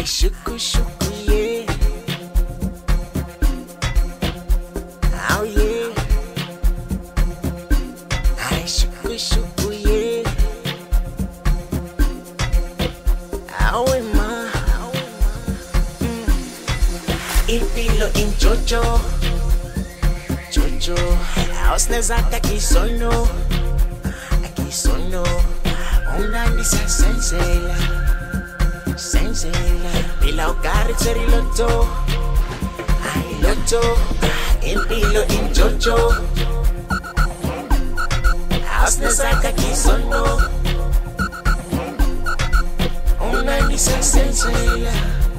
shuku shuku, yeah. Oh yeah. Ay, shuku shuku, yeah. Oh ma. Impilo in Jojo. Jojo. Ausnezaka kisono. Kisono. Umnandi sa sensela. Sensela. Pila ugari tseri loto. Ay loto. Impilo in Jojo. Ausnezaka kisono. Umnandi sa sensela.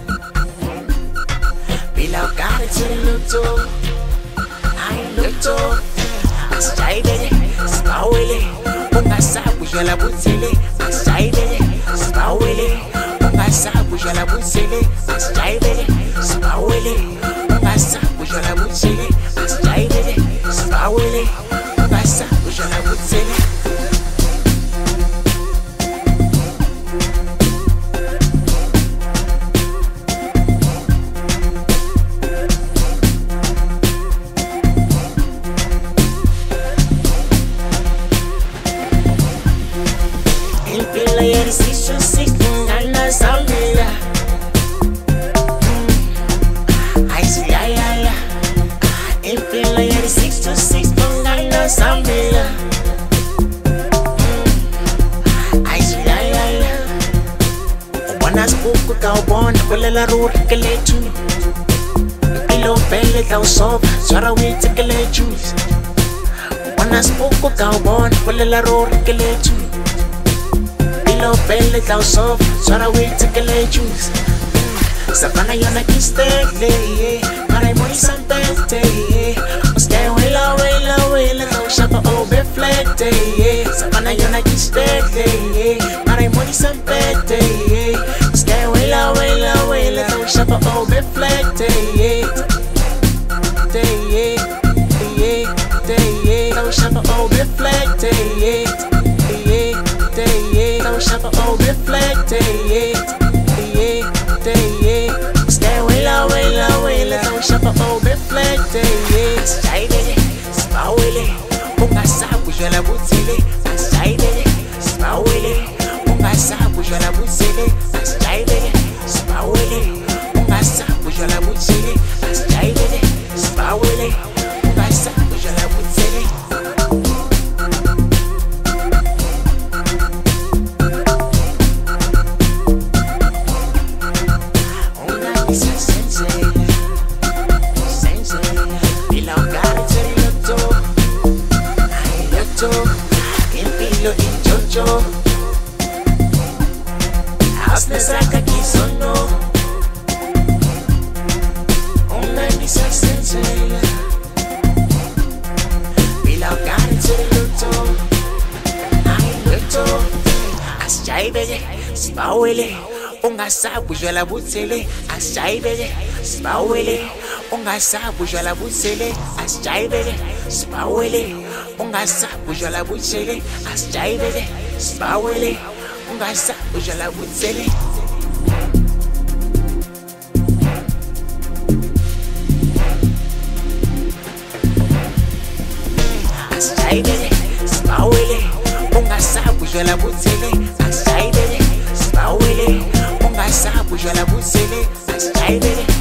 Pila ugari tseri loto. Ay loto. Asjaibele. Spawele. Ungasabu jala butsele. Asjaibele. Spawele. Ungasabu jala butsele. Asjaibele. Spawele. Ungasabu jala butsele. Asjaibele. Spawele. Ungasabu jala butsele. Impilo yeri sisho sikungana samila. Aisi ya ya ya. Impilo yeri sisho sikungana samila. Aisi ya ya ya. Wana spuku ka ubona kulela ruri kele tu. Impilo pele ka usova swara witi kele juice. Wana spuku ka ubona kulela ruri kele tu. Lo belle tau soft, swara wait to get juice. Savannah yona kistele, marai mori sampete. Stay wela wela wela, tau shapa obe flete. Savannah yona kistele, marai mori sampete. Stay wela wela wela, tau shapa obe flete. Tau shapa obe flete. Shapa obe flete, stay wela wela wela, tau shapa obe flete. Asjaibele, spawele, ungasabu jala butsele. Asjaibele, spawele, ungasabu jala butsele. Asjaibele, spawele, ungasabu jala butsele. Asjaibele, spawele, ungasabu jala butsele. Impilo in Jojo. Ausnezaka kisono. Umnandi sa sensela. Pila ugari tseri loto. Ay loto. Asjaibele. Spawele. Ungasabu jala butsele. Asjaibele. Spawele. Ungasabu jala butsele. Asjaibele. Spawele. Ungasabu jala butsele. Asjaibele. Spawele. Ungasabu jala butsele. Asjaibele. Spawele. Ungasabu jala butsele. Asjaibele. Spawele. Ungasabu jala butsele. Asjaibele.